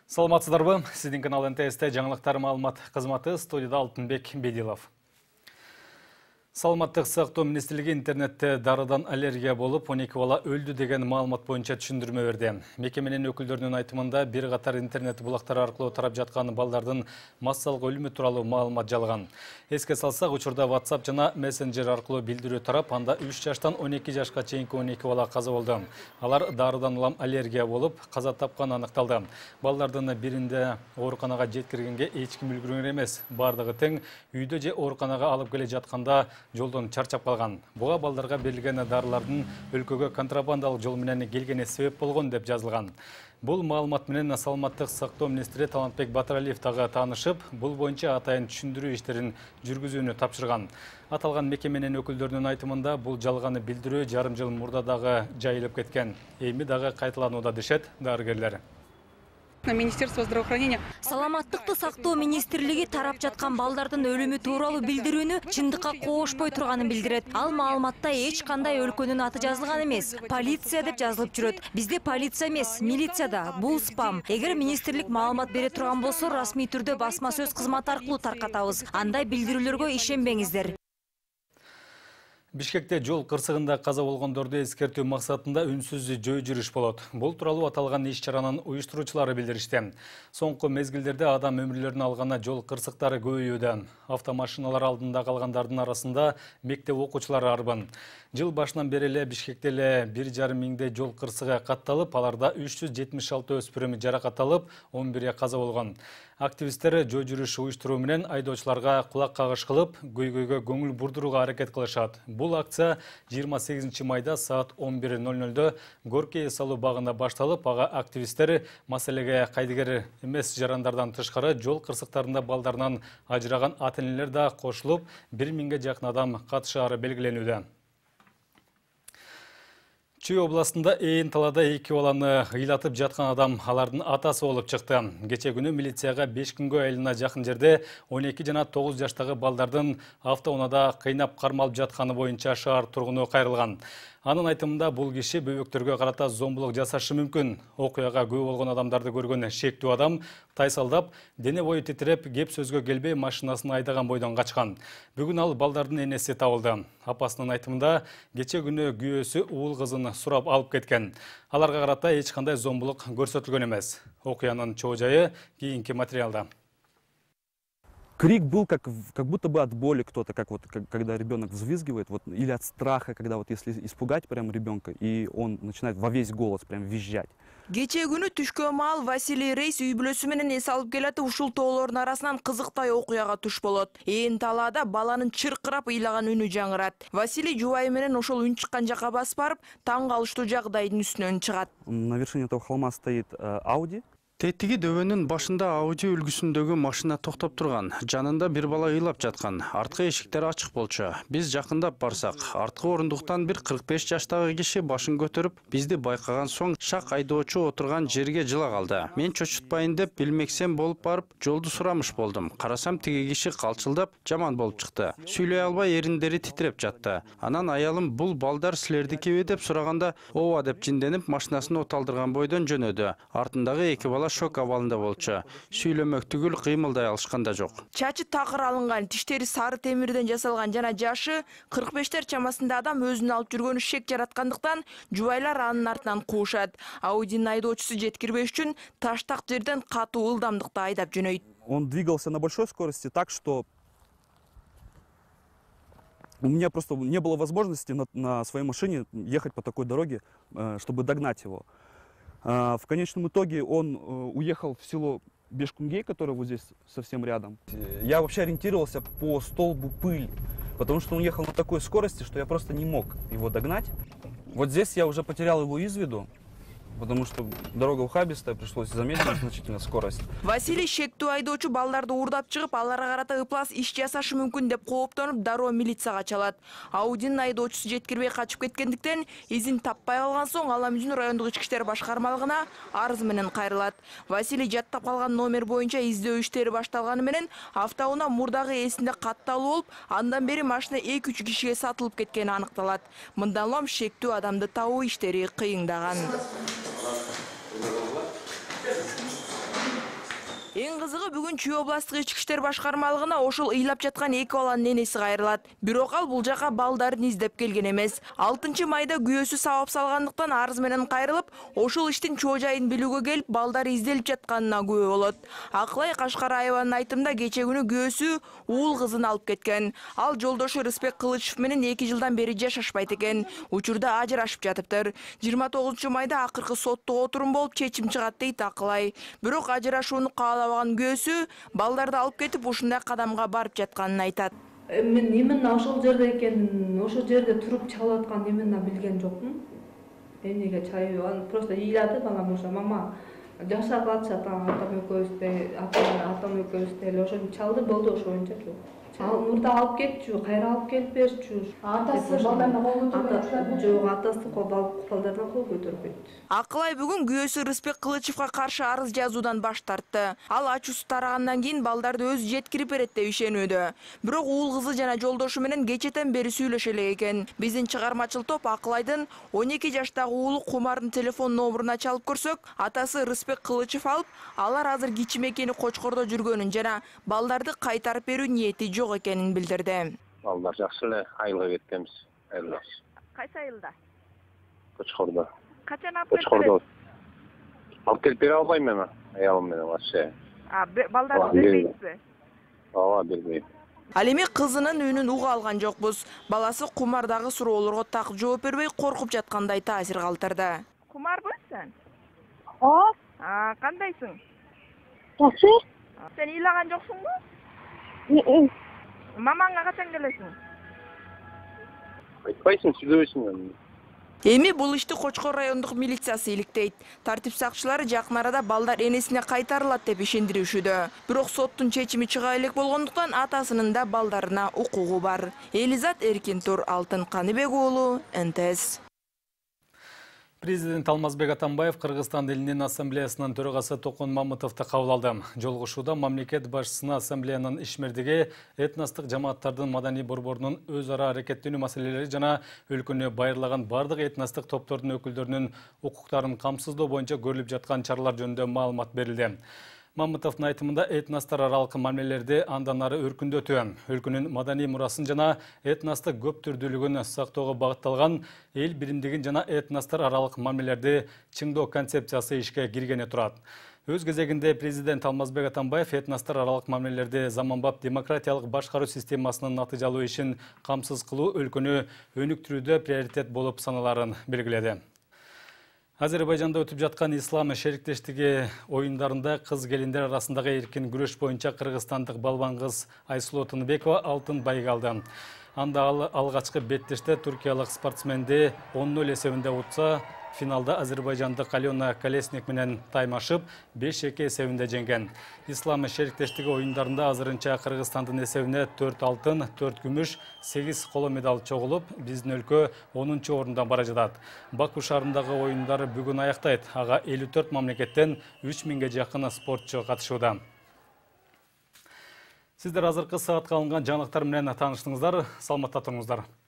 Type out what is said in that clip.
Саламатсыздарбы? Сиздин канал НТС-те жаңылыктар маалымат кызматы, студияда Алтынбек Бедилов. Саламаттык сактоо министрлиги интернетте дарыдан аллергия болуп, 12 бала өлдү деген маалымат боюнча түшүндүрмө берди. Мекеменин өкүлдөрүнүн айтымында бир катар интернет булактары аркылуу тарап жаткан балдардын массалык өлүмү тууралуу маалымат жалган. Эске салсак, учурда WhatsApp жана Messenger аркылуу билдирүү тарап, анда 3 жаштан 12 жашка чейинки 12 бала каза болду. Алар дарыдан улам аллергия болуп, каза тапканы аныкталды. Балдардын биринде ооруканага жеткиргенге эч ким үлгүргөн эмес. Бардыгы тең үйдө же ооруканага алып келе жатканда жолдон чарчап калган. Буга балдарга берилген дарылардын өлкөгө контрабандалык жол менен келгени себеп болгон деп жазылган. Бул маалымат менен Саламаттык сактоо министри Талантбек Батыралиев дагы таанышып, бул боюнча атайын түшүндүрүү иштерин жүргүзүүнү тапшырган. Аталган мекеменин өкүлдөрүнүн айтымында бул жалганы билдирүү жарым жыл мурда дагы жайылып кеткен. Эми дагы кайталанууда дешет дарыгерлер. Министерство здравоохранения. Саламаттыкты сактоо министрлиги тарап жаткан балдардын өлүмү тууралуу билдирүүнү чындыкка коошпой турганын билдирет. Ал маалыматта эч кандай өлкөнүн аты жазылган эмес. Полиция деп жазылып жүрөт. Бизде полиция эмес, милиция да. Бул спам. Эгер министрлик маалымат бере турган болсо, расмий түрдө басма сөз кызматы аркылуу таркатабыз. Андай билдирүүлөргө ишенбеңиздер. Бишкекте жол кырсыгында каза болгондорду эскертүү максатында үнсүз жөө жүрүш болот. Бул тууралуу аталган иш-чаранын уюштуруучулары билдиришти. Соңку мезгилдерде адам өмүрлөрүн алган жол кырсыктары көбөйүүдө. Автомашиналар алдында калгандардын арасында мектеп окуучулары арбын. Жыл башынан бери эле Бишкекте эле 1,5 миңдей жол кырсыгы катталып, аларда 376 өспүрүм жаракат 11 каза болгон. Активисттер жөө жүрүш уюштуруу менен айдоочуларга кулак кагыш кылып, көйгөйгө көңүл бурдурууга аракет кылышат. Бул акция 28 майда саат 11:00 Горький салуу багында башталып, ага активисттер маселеге кайдыгер эмес жарандардан тышкары жол кырсыктарында балдарынан ажыраган ата-энелер да кошулуп, 1 миңге жакын адам катышаары белгиленүүдө. Чүй областында Эйин талада 2 баланы ыйлатып жаткан адам алардын атасы болуп чыкты. Кече күнү милицияга 5 күнгө айылына жакын жерде 12 жана 9 жаштагы балдардын автоунаада кыйнап кармалып жатканы боюнча шаар тургуну кайрылган. Анын айтымында бул киши бөбөктөргө карата зомбулук жасашы мүмкүн. Окуяга күбө болгон адамдарды көргөн шектүү адам тайсалдап, дене бою титиреп, кеп сөзгө келбей машинасын айдаган бойдон качкан. Бүгүн ал балдардын энеси табылды. Апасынын айтымында кече күнү күйөөсү уул кызын сурап алып кеткен. Аларга карата эч кандай зомбулук көрсөтүлгөн эмес. Окуянын чоо жайы кийинки материалда. Крик был как будто бы от боли кто-то, когда ребенок взвизгивает, или от страха, когда если испугать прям ребенка, и он начинает во весь голос прям визжать. Кече күнү түшкө маал Василий Рейс үй бүлөсү менен эс алып келатып, ушул тоолордун арасынан кызыктай окуяга туш болот. Ээн талаада баланын чыркырап ыйлаган үнү жаңырат. Василий жубайы менен ошол үн чыккан жака басып барып, таң калыштуу жагдайдын үстүнөн чыгат. На вершине этого холма стоит Ауди. Тетиги дөбөнүн башында Ауди үлгүсүндөгү машина токтоп турган. Жанында бир бала ыйлап жаткан. Арткы эшиктер ачык болчу. Биз жакындап барсак, арткы орундуктан бир 45 жаштагы киши башын көтөрүп, бизди байкаган соң шак айдоочу отурган жерге жыла калды. Мен чочутпайын деп билмексем болуп барып, жолду сурамыш болдум. Карасам тиги киши калчылдап, жаман болуп чыкты. Сүйлөй албай эриндери титиреп жатты. Анан аялым бул балдар силердикиби деп сураганда, ооба деп жинденип машинасын оталдырган бойдон жөнөдү. Артындагы эки бала шок абалында болчу. Сүйлөмөк түгүл кыймылдай алышкан да жок. Чачы такыр алынган, тиштери сары темирден жасалган жана жашы 45тер чамасында адам өзүнө алып жүргөнү шек жараткандыктан жубайлар анын артынан куушат. Аудинин айдоочусу жеткирбеш үчүн таштак жерден катуу ылдамдыкта айдап жөнөйт. Он двигался на большой скорости так, что у меня просто не было возможности на своей машине ехать по такой дороге, чтобы догнать его. В конечном итоге он уехал в село Бешкунгей, которое вот здесь совсем рядом. Я вообще ориентировался по столбу пыли, потому что он ехал на такой скорости, что я просто не мог его догнать. Вот здесь я уже потерял его из виду, потому что дорога ухабистая, пришлось замедлить значительно скорость. Василий шектүү айдоочу балдарды уурдап чыгып, аларга карата ыплас иш жасашы мүмкүн деп кооптонуп, дароо милицияга чалат. Аудинин айдоочусу жеткирбей качып кеткендиктен, изин таппай калган соң Аламүзүн райондук ички иштер башкармалыгына арыз менен кайрылат. Василий жаттап калган номер боюнча издөө иштери башталганы менен автоунаа мурдагы эсинде катталуу болуп, андан бери машина 2-3 кишиге сатылып кеткени аныкталат. Мындан улам шектүү адамды табуу иштери кыйындаган. кызыгы бүгүн Чүй областтык ички иштер башкармалыгына ошол ыйлап жаткан 2 баланын энеси кайрылат. Бирок ал бул жака балдарын издеп келген эмес. 6 майда күйөөсү сабап салгандыктан арыз менен кайрылып, ошол иштин чоо жайын билүүгө келип, балдары изделип жатканына күбө болот. Акылай Кашкараеванын айтымында кече күнү күйөөсү уул кызын алып кеткен. Ал жолдошу Рыспек Кылычев менен 2 жылдан бери жашашпайт экен. Учурда ажырашып жатыптыр. 29 майда акыркы соттук отурум болуп чечим чыгат дейт Акылай. Бирок ажырашууну каалабаган күйөөсү балдарды алып кетип ушундай кадамга барып жатканын айтат. Мен именно ошол жерде экенин, ошол жерде туруп чалып атканын именно билген жокмун. Эмнеге чайып, аны просто ыйлады балам ошо мама жашап атышат атам экөөбүздө эле ошону чалды болду ошо боюнча жок. Ал мурда алып кетчү, кайра алып келип берчү. Атасы балдарына кол көтөргөн жок, атасы балдарына кол көтөрбөйт. Акылай бүгүн күйөөсү Рыспек Кылычевга каршы арыз жазуудан баш тартты. Ал ачуусу тарагандан кийин балдарды өзү жеткирип берет деп ишенүүдө. Бирок уул кызы жана жолдошу менен кечетен бери сүйлөшө элек экен. Биздин чыгармачыл топ Акылайдын 12 жаштагы уулу Кумардын телефон номуруна чалып көрсөк, атасы Рыспек Кылычев алып, алар азыр кичи мекени Кочкордо жүргөнүн жана балдарды кайтарып берүү ниети жок экенин билдирди. Балдар жакшы эле, айылга кеткенбиз. Кайсы айылда? Кочкордо. Качан алып Кочкордо. Алып келип бере албайм мен, аялым менен вообще. Балдарды бербейсизби? Ооба, бербейм. Ал эми кызынын үнүн уга алган жокпуз. Баласы Кумардагы суроолорго так жооп бербей коркуп жаткандай таасир калтырды. Кумарбы сен? Кандайсың? Жакшы. Сен ыйлаган жоксуңбу? Мамаңа качан келесиң? Айтпайсың, сүйлөбөйсүң. Эми бул ишти Кочкор райондук милициясы иликтейт. Тартип сакчылары жакын арада балдар энесине кайтарылат деп ишендиришүүдө. Бирок соттун чечими чыга элек болгондуктан атасынын да балдарына укугу бар. Элизат Эркинтур, Алтын Каныбек уулу, НТС. Президент Алмазбек Атамбаев Кыргызстан элинин ассамблеясынын төрагасы Токон Мамытовду кабыл алды. Жолугушууда мамлекет башчысына ассамблеянын ишмердиги, этностук жамааттардын маданий борборунун өз ара аракеттенүү маселелери жана өлкөнү байырлаган бардык этностук топтордун өкүлдөрүнүн укуктарын камсыздоо боюнча көрүлүп жаткан чаралар жөнүндө маалымат берилди. Мамытовдун айтымында этностор аралык мамилелерди андан ары өркүндөтүү, өлкөнүн маданий мурасын жана этностук көп түрдүүлүгүн сактоого багытталган эл биримдигин жана этностор аралык мамилелерди чыңдоо концепциясы ишке киргени турат. Өз кезегинде президент Алмазбек Атамбаев этностор аралык мамилелерди заманбап демократиялык башкаруу системасынын натыйжалуу ишин камсыз кылуу өлкөнү өнүктүрүүдө приоритет болуп саналарын белгиледи. Азербайжанда өтүп жаткан ислам шериктештиги оюндарында кыз келиндер арасындагы эркин күрөш боюнча кыргызстандык балбан кыз Айсулуу Тыныбекова алтын байыга алды. Анда ал алгачкы беттеште туркиялык спортсменди 10-0 эсебинде утса, финалда азербайжандык Алена Колесник менен таймашып 5-2 эсебинде жеңген. Ислам шериктештиги оюндарында азырынча Кыргызстандын эсебине 4 алтын, 4 күмүш, 8 коло медаль чогулуп, биздин өлкө 10-орунда бара жатат. Баку шаарындагы оюндар бүгүн аяктайт. Ага 54 мамлекеттен 3000ге жакын спортчу катышууда. Сиздер азыркы саатка алынган жаңылыктар менен тааныштыңыздар. Саламатта туруңуздар.